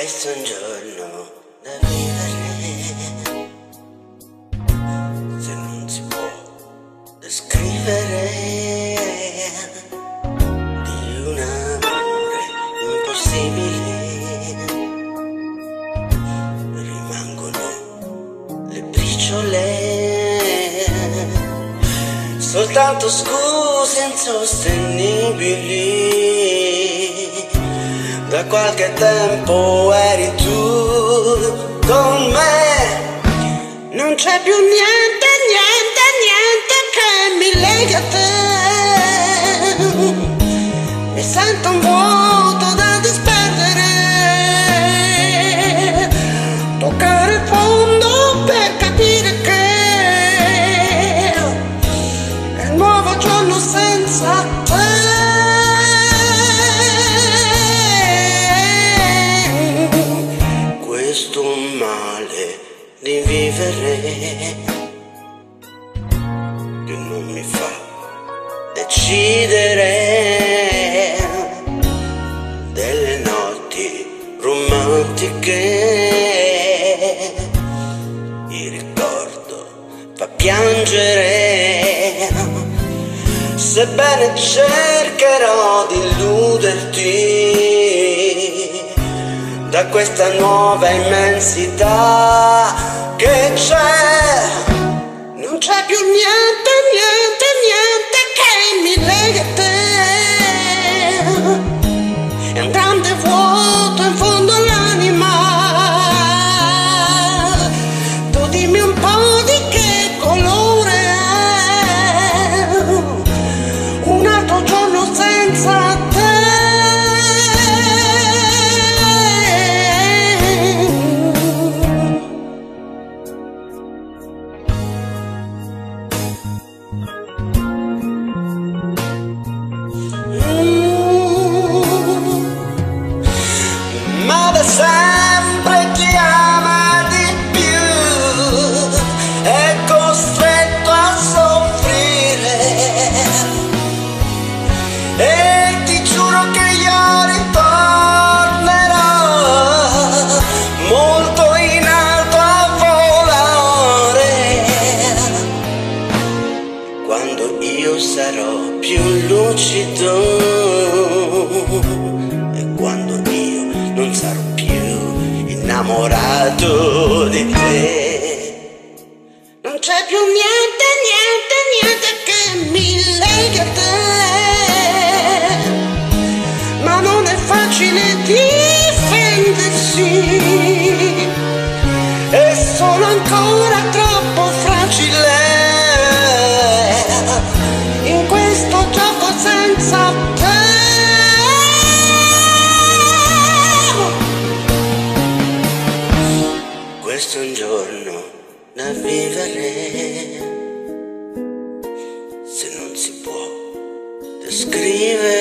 Questo è un giorno da vivere, se non si può descrivere, di un amore impossibile. Rimangono le briciole, soltanto scuse insostenibili. Da qualche tempo eri tu con me, non c'è più niente, niente, niente che mi leghi a te. Mi sento un vuoto da disperdere, toccare il fondo per capire che è il nuovo giorno senza te. Questo male di vivere che non mi fa decidere delle notti romantiche. Il ricordo fa piangere, sebbene cercherò di illuderti da questa nuova immensità che c'è. Non c'è più niente, niente, niente che mi lega a te. È un grande vuoto in fondo all'anima. Tu dimmi un po' di che colore è un altro giorno senza te. Ma da sempre chi ama di più è costretto a soffrire, e ti giuro che io ritornerò molto in alto a volare, quando io sarò più lucido e quando io non sarò più innamorato di te. Non c'è più niente, niente, niente che mi leghi a te, ma non è facile difendersi, e sono ancora troppo fragile in questo gioco senza te. Questo è un giorno da vivere, se non si può descrivere.